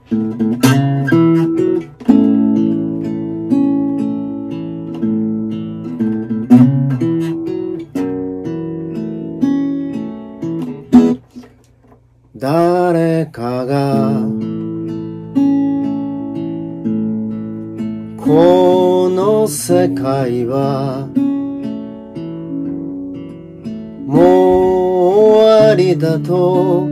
誰かがこの世界はもう終わりだと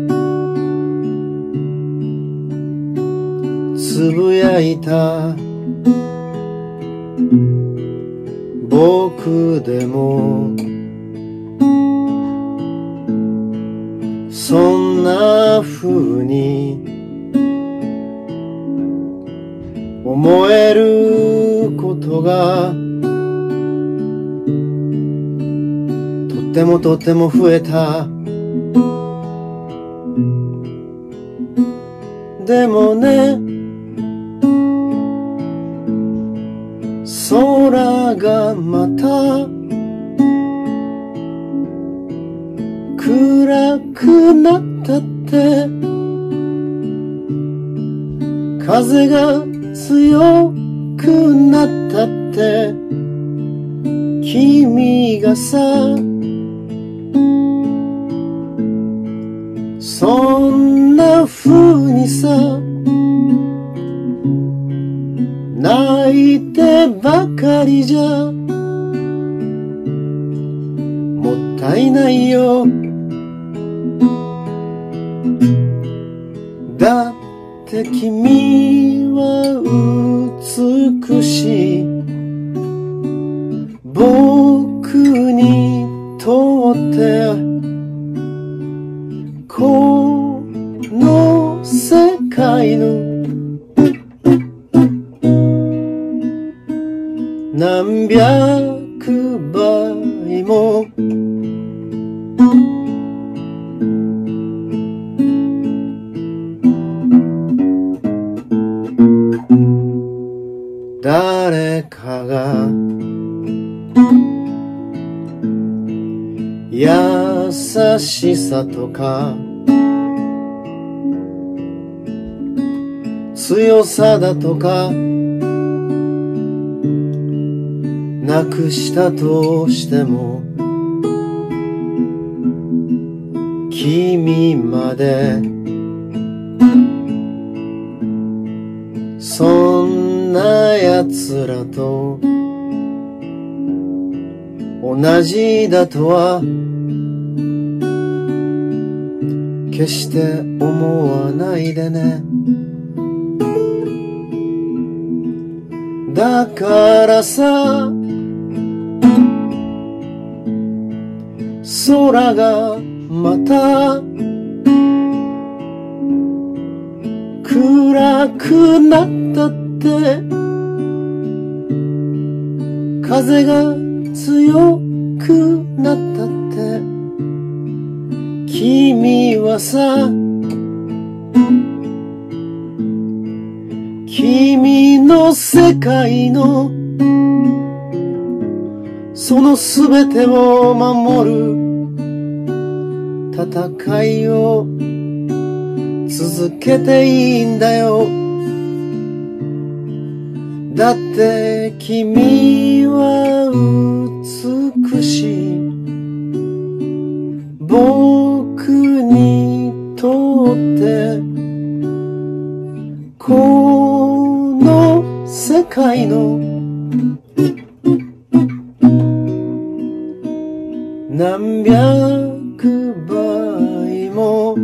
つぶやいた。僕でもそんな風に思えることがとっても増えた。でもね、空がまた暗くなったって、風が強くなったって、君がさ、そんな風にさ、泣いてばかりじゃもったいないよ。だって君は美しい。僕にとってこの世界の何百倍も誰かが優しさとか強さだとかなくしたとしても、君までそんな奴らと同じだとは決して思わないでね。だからさ、空がまた暗くなったって、風が強くなったって、君はさ、君の世界のそのすべてを守る戦いを続けていいんだよ。だって君は美しい。僕にとってこの世界の何百倍も